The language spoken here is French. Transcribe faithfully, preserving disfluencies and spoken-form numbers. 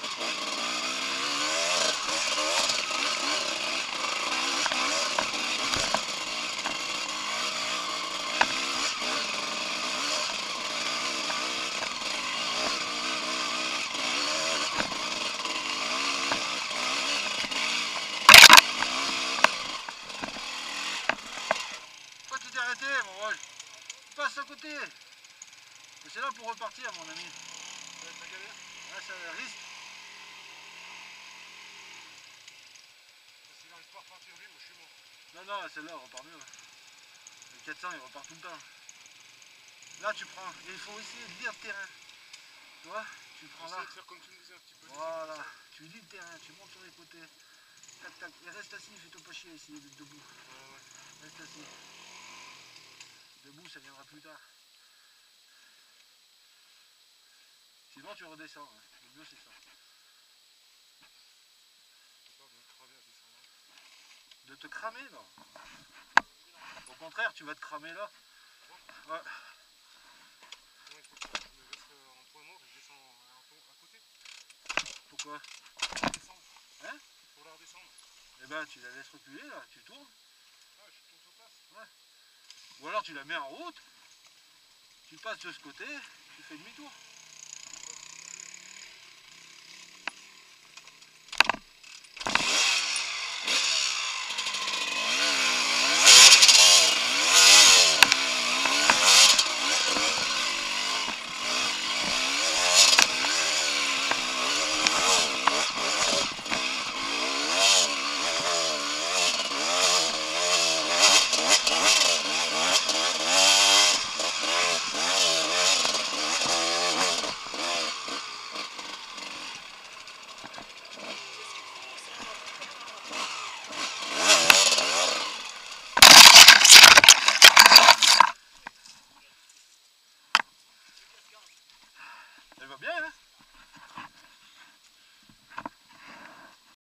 Arrêtez mon rôle, passe à côté. C'est là pour repartir mon ami. Ça va être la galère. Ouais, ça risque. S'il n'arrive pas à repartir lui, moi je suis mort. Non non, celle-là repart mieux. Le quatre cents il repart tout le temps. Là tu prends, et il faut essayer de lire le terrain. Tu vois, tu prends là. De faire comme tu me disais un petit peu. Voilà, tu lis le terrain, tu montes sur les côtés. Tac tac, et reste assis, fais-toi pas chier, essayer d'être debout. Ouais ouais. Reste assis. Debout, ça viendra plus tard. Sinon tu redescends, hein. Le mieux c'est ça. Pas bien cramer à descendre. De te cramer non. Au contraire, tu vas te cramer là. Ouais. Non, il faut que je me laisse en point mort et je descends à côté. Pourquoi? Pour la redescendre. Hein? Pour la redescendre. Eh ben tu la laisses reculer là, tu tournes. Ah, je tourne sur place. Ouais. Ou alors tu la mets en route, tu passes de ce côté, tu fais demi-tour. Elle va bien, hein?